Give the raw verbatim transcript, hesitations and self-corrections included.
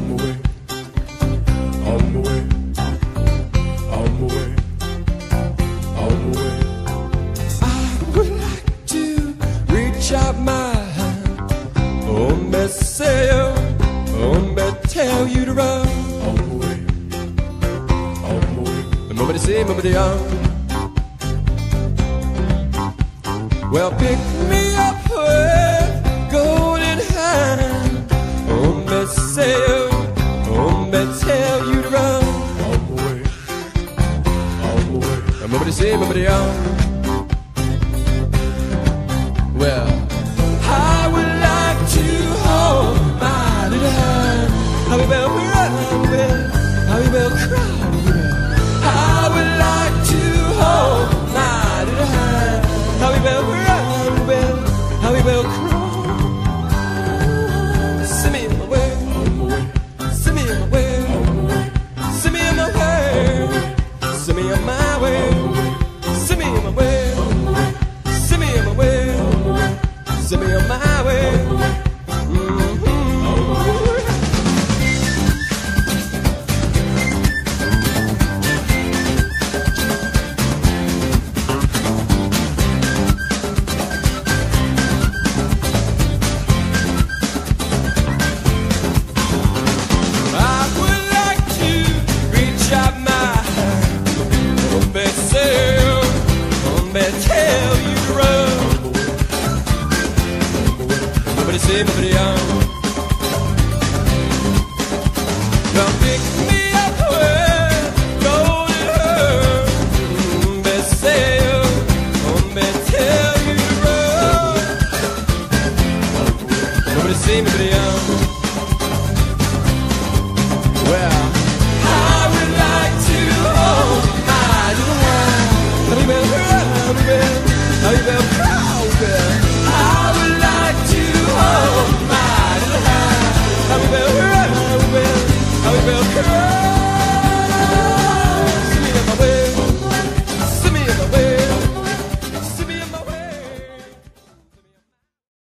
my way, on my way, on my way, on my way. I would like to reach out my hand, oh me say, oh me tell you to run. On my way, on my way. Nobody say, nobody on. Well, pick me up with golden hand. Oh, me say, oh, me tell you to run. On my way, on my way. Nobody say, nobody on. Well, I would like to hold my little hand. How we will run, how we will cry. I would like to hold my little hand. How we will run, will, how we will crawl. Send me in my way, send me in my way, send me in my way, send me in my way, send me in my way, send me in my way, send me in my way. Tell you to run. Nobody say, nobody on. Now pick me up with golden hair. Nobody say, nobody tell you to run. Nobody say, nobody on.